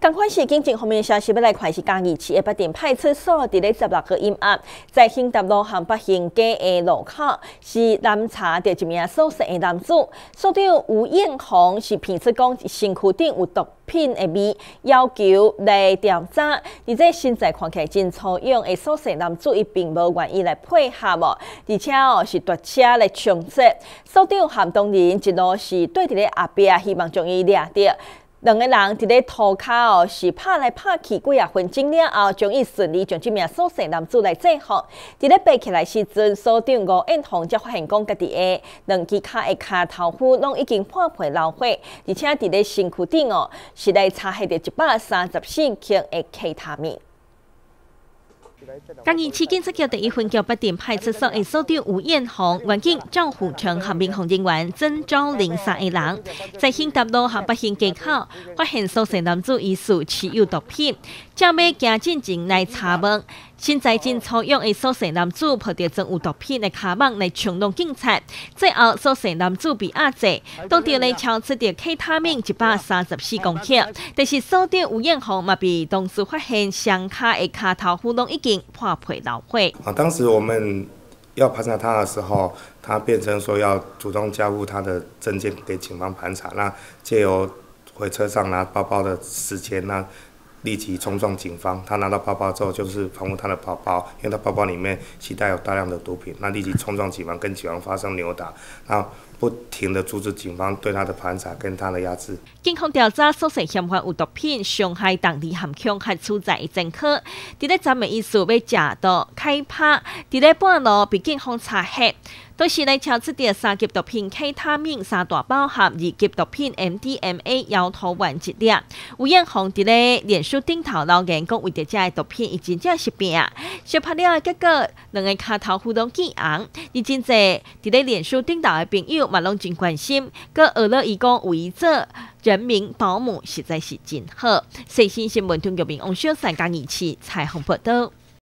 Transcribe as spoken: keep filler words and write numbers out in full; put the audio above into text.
赶快是警政方面消息，要来看是嘉义市的八点派出所，伫咧十六个阴暗，在兴达路和北兴街的路口，是拦查到一名所剩的男子。所长吴彦宏是骗出讲身躯顶有毒品的味，要求来调查。而这现在看起来真粗勇的所剩男子，伊并无愿意来配合哦，而且哦是夺车来冲击。所长和同仁一路是对伫咧后壁，希望将伊掠着。两个人伫咧涂骹哦，是拍来拍去几啊分钟了后，终于顺利将这名所剩男子来制服。伫咧爬起来时阵，所长吴彦宏才发现讲，家己的两支脚的骹头骨拢已经破皮流血，而且伫咧身躯顶哦，是来查获着一百三十四克的 K 他命。嘉义市警察局第一分局八点派出所的所长吴彦宏、员警赵虎成和民防人员曾昭玲三个人，在兴达路和北兴街口发现所剩男子疑似持有毒品，正要行进前来查问。身材真粗勇的所剩男子抱着装有毒品的卡网来冲动警察，最后所剩男子被压制，当场来超出着 K 他命一百三十四公克，但是所长吴彦宏嘛被同事发现双脚的卡头骨拢已经破皮流血。 啊，当时我们要盘查他的时候，他变成说要主动交付他的证件给警方盘查，那借由回车上拿包包的时间呢。立即冲撞警方，他拿到包包之后就是防护他的包包，因为他包包里面携带有大量的毒品，那立即冲撞警方，跟警方发生扭打，那不停的阻止警方对他的盘查跟他的压制。 警方调查所剩嫌犯有毒品伤害当地含强害处在的前科，伫咧昨暝意思要食到开拍，伫咧半路被警方查获。都是来超出着三级毒品 K 他命三大包含二级毒品 M D M A 摇头丸一粒。吴彦宏伫咧脸书顶头留言讲，为着这个毒品，伊真正是病，小拍了的结果，两个骹头互动见红。而真侪伫咧脸书顶头的朋友嘛，拢真关心，佮学了伊讲有伊做人民保姆，实在是真好。细心新闻中国民王小三嘉义市采访报道。